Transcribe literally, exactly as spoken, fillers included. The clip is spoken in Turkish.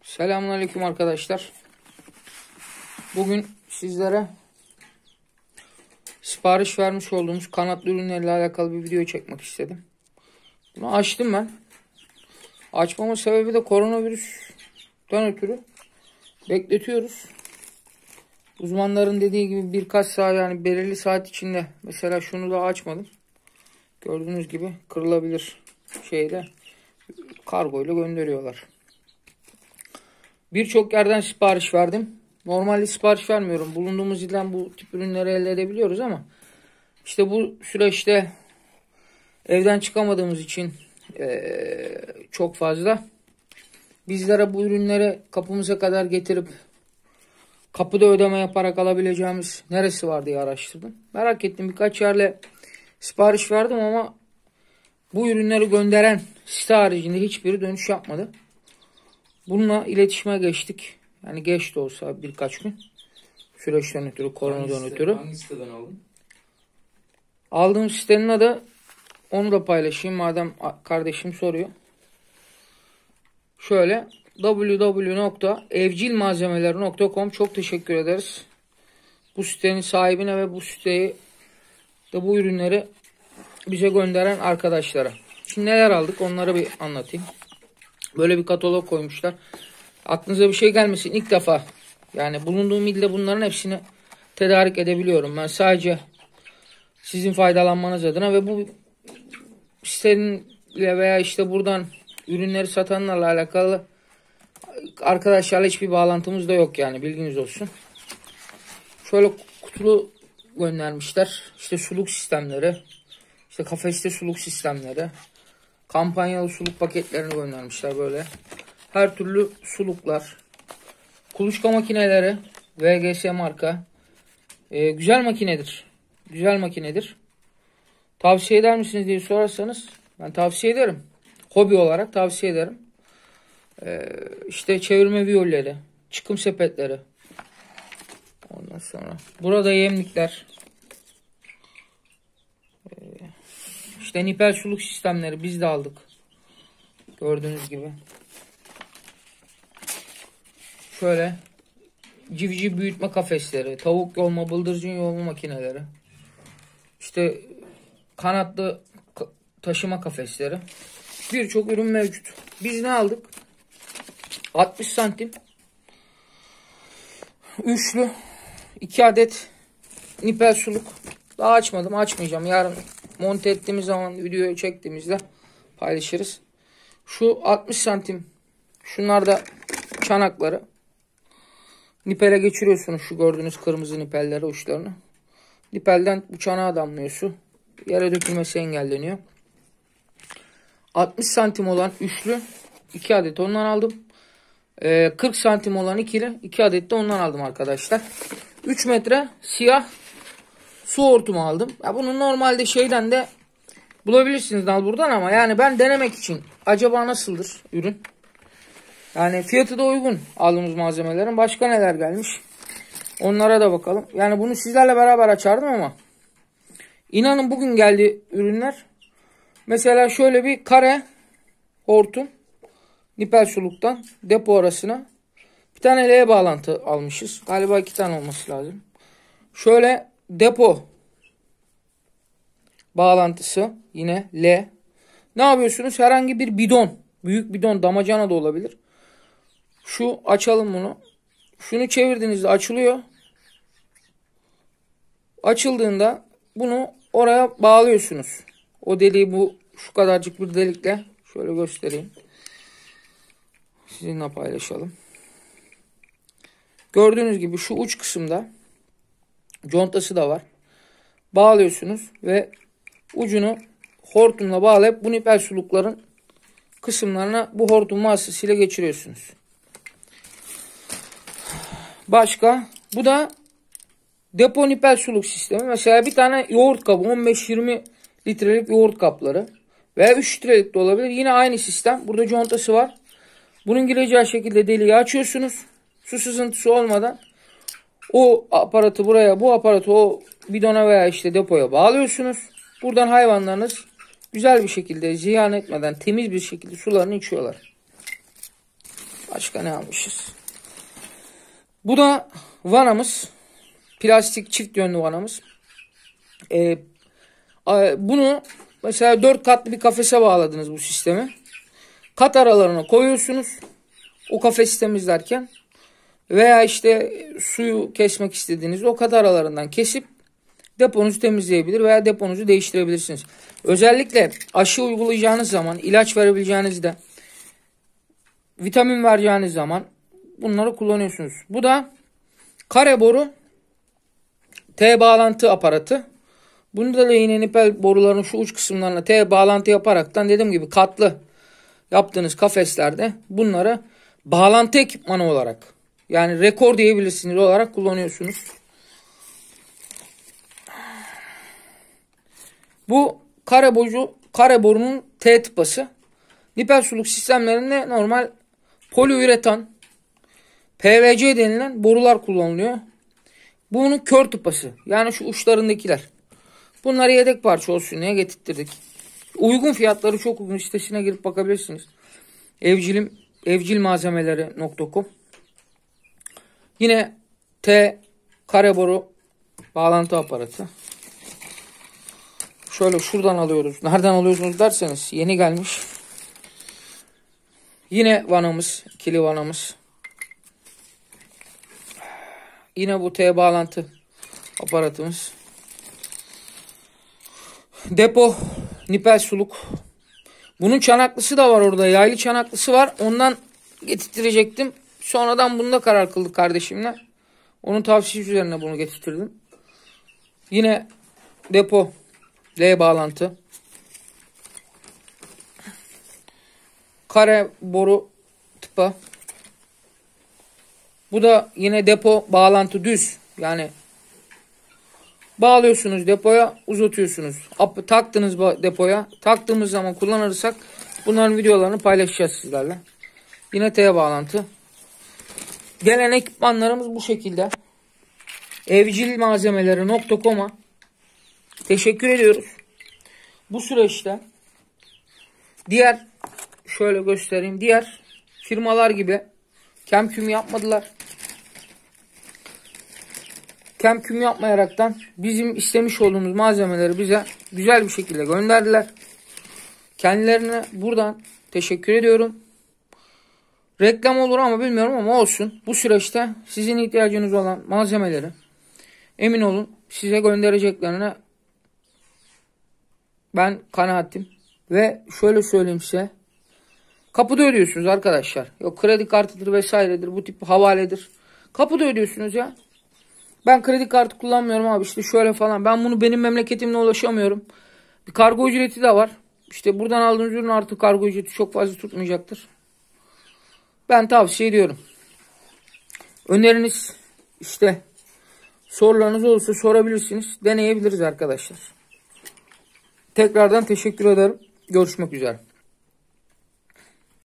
Selamünaleyküm arkadaşlar. Bugün sizlere sipariş vermiş olduğumuz kanatlı ürünlerle alakalı bir video çekmek istedim. Bunu açtım ben. Açmamın sebebi de koronavirüsten ötürü bekletiyoruz. Uzmanların dediği gibi birkaç saat, yani belirli saat içinde, mesela şunu da açmadım. Gördüğünüz gibi kırılabilir şeyle kargoyla gönderiyorlar. Birçok yerden sipariş verdim. Normalde sipariş vermiyorum. Bulunduğumuz ilden bu tip ürünleri elde edebiliyoruz ama işte bu süreçte evden çıkamadığımız için ee, çok fazla bizlere bu ürünleri kapımıza kadar getirip kapıda ödeme yaparak alabileceğimiz neresi var diye araştırdım. Merak ettim, birkaç yerle sipariş verdim ama bu ürünleri gönderen site haricinde hiçbiri dönüş yapmadı. Bununla iletişime geçtik. Yani geç de olsa birkaç gün. Süreçten ötürü, koronadan ötürü. Hangi siteden aldın? Aldığım sitenin adı, onu da paylaşayım madem kardeşim soruyor. Şöyle w w w nokta evcilmalzemeler nokta com. Çok teşekkür ederiz. Bu sitenin sahibine ve bu siteyi de bu ürünleri bize gönderen arkadaşlara. Şimdi neler aldık onları bir anlatayım. Böyle bir katalog koymuşlar. Aklınıza bir şey gelmesin. İlk defa yani bulunduğum ilde bunların hepsini tedarik edebiliyorum. Ben sadece sizin faydalanmanız adına ve bu siteninle veya işte buradan ürünleri satanlarla alakalı arkadaşlarla hiçbir bağlantımız da yok, yani bilginiz olsun. Şöyle kutulu göndermişler. İşte suluk sistemleri, işte kafeste suluk sistemleri, kampanyalı suluk paketlerini göndermişler böyle. Her türlü suluklar, kuluçka makineleri, V G S marka. Ee, güzel makinedir. Güzel makinedir. Tavsiye eder misiniz diye sorarsanız ben tavsiye ederim. Hobi olarak tavsiye ederim. Ee, işte çevirme viyolleri, çıkım sepetleri. Ondan sonra burada yemlikler. Ee, işte nipel suluk sistemleri biz de aldık. Gördüğünüz gibi. Şöyle civciv büyütme kafesleri, tavuk yolma, bıldırcın yolma makineleri. İşte kanatlı taşıma kafesleri. Birçok ürün mevcut. Biz ne aldık? altmış santim üçlü iki adet nipel suluk. Daha açmadım, açmayacağım. Yarın monte ettiğimiz zaman, videoyu çektiğimizde paylaşırız. Şu altmış santim, şunlar da çanakları. Nipele geçiriyorsunuz şu gördüğünüz kırmızı nipelleri, uçlarını. Nipelden bu çanağa damlıyor su. Yere dökülmesi engelleniyor. altmış santim olan üçlü iki adet ondan aldım. Ee, kırk santim olan ikili iki adet de ondan aldım arkadaşlar. üç metre siyah su hortumu aldım. Ya bunu normalde şeyden de bulabilirsiniz dal buradan ama yani ben denemek için acaba nasıldır ürün? Yani fiyatı da uygun aldığımız malzemelerin. Başka neler gelmiş? Onlara da bakalım. Yani bunu sizlerle beraber açardım ama inanın bugün geldi ürünler. Mesela şöyle bir kare hortum. Nipel suluktan depo arasına. Bir tane L bağlantı almışız. Galiba iki tane olması lazım. Şöyle depo bağlantısı. Yine L. Ne yapıyorsunuz? Herhangi bir bidon. Büyük bidon, damacana da olabilir. Şu açalım bunu. Şunu çevirdiğinizde açılıyor. Açıldığında bunu oraya bağlıyorsunuz. O deliği bu şu kadarcık bir delikle şöyle göstereyim. Sizinle paylaşalım. Gördüğünüz gibi şu uç kısımda contası da var. Bağlıyorsunuz ve ucunu hortumla bağlayıp bu nipel sulukların kısımlarına bu hortum vasıtasıyla geçiriyorsunuz. Başka bu da depo nipel suluk sistemi. Mesela bir tane yoğurt kabı, on beş yirmi litrelik yoğurt kapları veya üç litrelik de olabilir. Yine aynı sistem. Burada contası var. Bunun gireceği şekilde deliği açıyorsunuz. Su sızıntısı olmadan o aparatı buraya, bu aparatı o bidona veya işte depoya bağlıyorsunuz. Buradan hayvanlarınız güzel bir şekilde, ziyan etmeden, temiz bir şekilde sularını içiyorlar. Başka Başka ne almışız? Bu da vanamız. Plastik çift yönlü vanamız. Ee, bunu mesela dört katlı bir kafese bağladınız bu sistemi. Kat aralarına koyuyorsunuz. O kafesi temizlerken veya işte suyu kesmek istediğiniz o kat aralarından kesip deponuzu temizleyebilir veya deponuzu değiştirebilirsiniz. Özellikle aşı uygulayacağınız zaman, ilaç verebileceğinizde, vitamin vereceğiniz zaman bunları kullanıyorsunuz. Bu da kare boru T bağlantı aparatı. Bunda da yine nipel boruların şu uç kısımlarına T bağlantı yaparaktan dediğim gibi katlı yaptığınız kafeslerde bunları bağlantı ekipmanı olarak, yani rekor diyebilirsiniz, olarak kullanıyorsunuz. Bu kare boru, kare borunun T tıpası. Nipel suluk sistemlerinde normal poliüretan, P V C denilen borular kullanılıyor. Bunun kör tıpası. Yani şu uçlarındakiler. Bunları yedek parça olsun diye getirttirdik. Uygun fiyatları çok uygun, sitesine girip bakabilirsiniz. Evcilim evcil malzemeleri nokta com. Yine T kare boru bağlantı aparatı. Şöyle şuradan alıyoruz. Nereden alıyorsunuz derseniz yeni gelmiş. Yine vanamız, ikili vanamız. Yine bu T bağlantı aparatımız. Depo nipel suluk. Bunun çanaklısı da var orada. Yaylı çanaklısı var. Ondan getirttirecektim. Sonradan bunda karar kıldık kardeşimle. Onun tavsiyesi üzerine bunu getirttirdim. Yine depo L bağlantı. Kare boru tıpa. Bu da yine depo bağlantı düz. Yani bağlıyorsunuz depoya, uzatıyorsunuz. Taktınız depoya. Taktığımız zaman kullanırsak bunların videolarını paylaşacağız sizlerle. Yine T bağlantı. Gelen ekipmanlarımız bu şekilde. evcil malzemeleri nokta com'a teşekkür ediyoruz. Bu süreçte diğer şöyle göstereyim. Diğer firmalar gibi kemküm yapmadılar. Kemküm yapmayaraktan bizim istemiş olduğumuz malzemeleri bize güzel bir şekilde gönderdiler. Kendilerine buradan teşekkür ediyorum. Reklam olur ama bilmiyorum ama olsun. Bu süreçte sizin ihtiyacınız olan malzemeleri emin olun size göndereceklerine ben kanaatim. Ve şöyle söyleyeyim size. Kapıda ödüyorsunuz arkadaşlar. Yok kredi kartıdır vesairedir, bu tip havaledir. Kapıda ödüyorsunuz ya. Ben kredi kartı kullanmıyorum abi, işte şöyle falan. Ben bunu benim memleketimle ulaşamıyorum. Bir kargo ücreti de var. İşte buradan aldığınız ürün artı kargo ücreti çok fazla tutmayacaktır. Ben tavsiye ediyorum. Öneriniz, işte sorularınız olursa sorabilirsiniz. Deneyebiliriz arkadaşlar. Tekrardan teşekkür ederim. Görüşmek üzere.